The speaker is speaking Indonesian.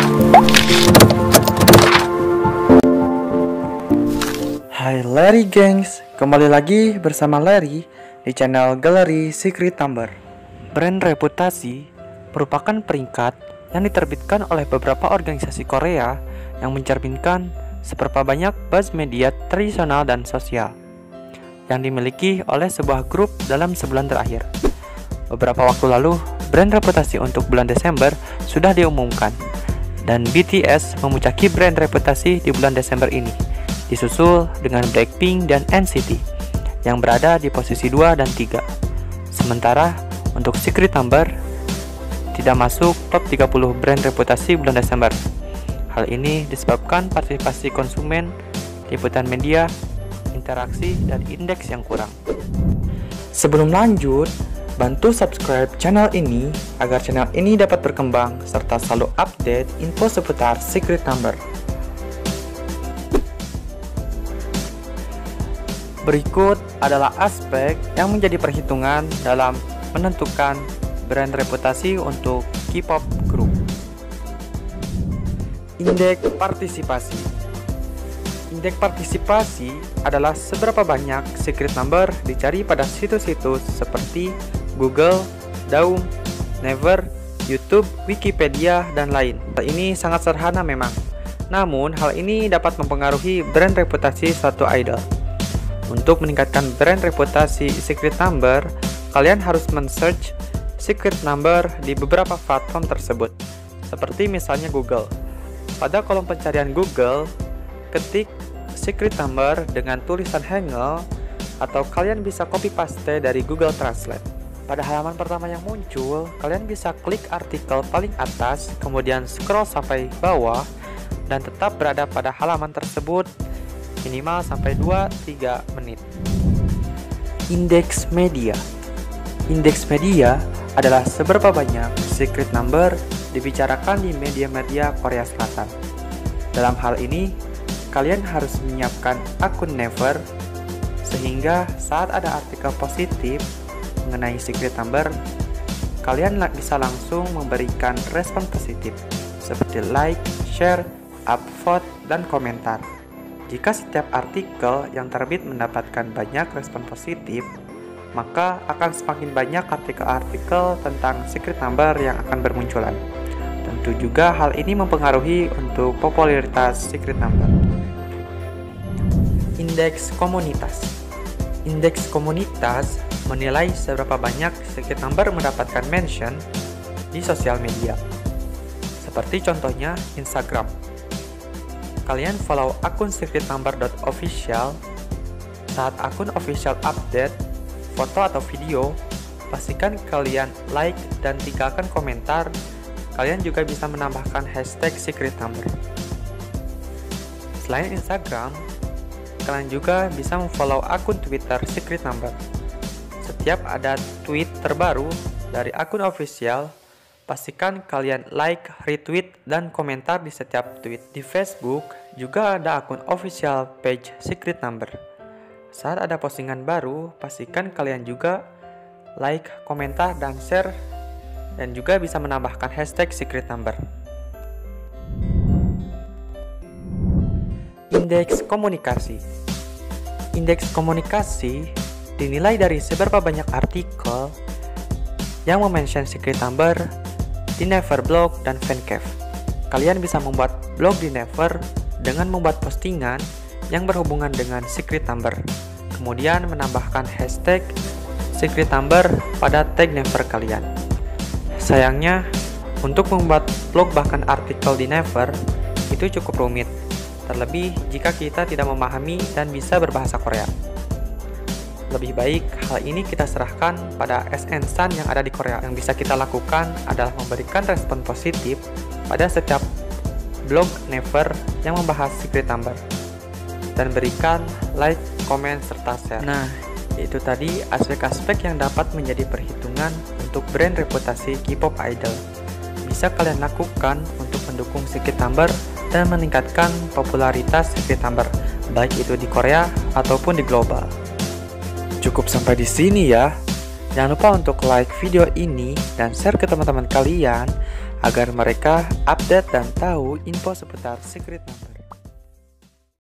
Hai Larry gengs, kembali lagi bersama Larry di channel Galeri Secret Number. Brand reputasi merupakan peringkat yang diterbitkan oleh beberapa organisasi Korea yang mencerminkan seberapa banyak buzz media tradisional dan sosial yang dimiliki oleh sebuah grup dalam sebulan terakhir. Beberapa waktu lalu, brand reputasi untuk bulan Desember sudah diumumkan, dan BTS memuncaki brand reputasi di bulan Desember ini, disusul dengan Blackpink dan NCT yang berada di posisi 2 dan 3. Sementara untuk Secret Number tidak masuk top 30 brand reputasi bulan Desember. Hal ini disebabkan partisipasi konsumen, liputan media, interaksi, dan indeks yang kurang. Sebelum lanjut, bantu subscribe channel ini agar channel ini dapat berkembang serta selalu update info seputar Secret Number. Berikut adalah aspek yang menjadi perhitungan dalam menentukan brand reputasi untuk K-pop group. Indeks partisipasi. Indeks partisipasi adalah seberapa banyak Secret Number dicari pada situs-situs seperti Google, Daum, Naver, YouTube, Wikipedia, dan lain. Hal ini sangat sederhana memang, namun hal ini dapat mempengaruhi brand reputasi suatu idol. Untuk meningkatkan brand reputasi Secret Number, kalian harus men-search Secret Number di beberapa platform tersebut, seperti misalnya Google. Pada kolom pencarian Google, ketik Secret Number dengan tulisan Hangul, atau kalian bisa copy paste dari Google Translate. Pada halaman pertama yang muncul, kalian bisa klik artikel paling atas, kemudian scroll sampai bawah, dan tetap berada pada halaman tersebut minimal sampai 2-3 menit. Indeks media. Indeks media adalah seberapa banyak Secret Number dibicarakan di media-media Korea Selatan. Dalam hal ini, kalian harus menyiapkan akun Naver sehingga saat ada artikel positif mengenai Secret Number, kalian bisa langsung memberikan respon positif seperti like, share, upvote, dan komentar. Jika setiap artikel yang terbit mendapatkan banyak respon positif, maka akan semakin banyak artikel-artikel tentang Secret Number yang akan bermunculan. Tentu juga hal ini mempengaruhi untuk popularitas Secret Number. Indeks komunitas. Indeks komunitas menilai seberapa banyak Secret Number mendapatkan mention di sosial media. Seperti contohnya Instagram. Kalian follow akun secretnumber.official. Saat akun official update foto atau video, pastikan kalian like dan tinggalkan komentar. Kalian juga bisa menambahkan hashtag Secret Number. Selain Instagram, kalian juga bisa memfollow akun Twitter Secret Number. Setiap ada tweet terbaru dari akun official, pastikan kalian like, retweet, dan komentar di setiap tweet. Di Facebook juga ada akun official page Secret Number. Saat ada postingan baru, pastikan kalian juga like, komentar, dan share, dan juga bisa menambahkan hashtag Secret Number. Indeks komunikasi. Indeks komunikasi dinilai dari seberapa banyak artikel yang memention Secret Number di Naver blog dan Fancave. Kalian bisa membuat blog di Naver dengan membuat postingan yang berhubungan dengan Secret Number, kemudian menambahkan hashtag Secret Number pada tag Naver kalian. Sayangnya, untuk membuat blog bahkan artikel di Naver itu cukup rumit, terlebih jika kita tidak memahami dan bisa berbahasa Korea. Lebih baik hal ini kita serahkan pada SN-san yang ada di Korea. Yang bisa kita lakukan adalah memberikan respon positif pada setiap blog Naver yang membahas Secret Number, dan berikan like, komen, serta share. Nah, itu tadi aspek-aspek yang dapat menjadi perhitungan untuk brand reputasi K-pop idol. Bisa kalian lakukan untuk mendukung Secret Number dan meningkatkan popularitas Secret Number, baik itu di Korea ataupun di global. Cukup sampai di sini ya. Jangan lupa untuk like video ini dan share ke teman-teman kalian agar mereka update dan tahu info seputar Secret Number.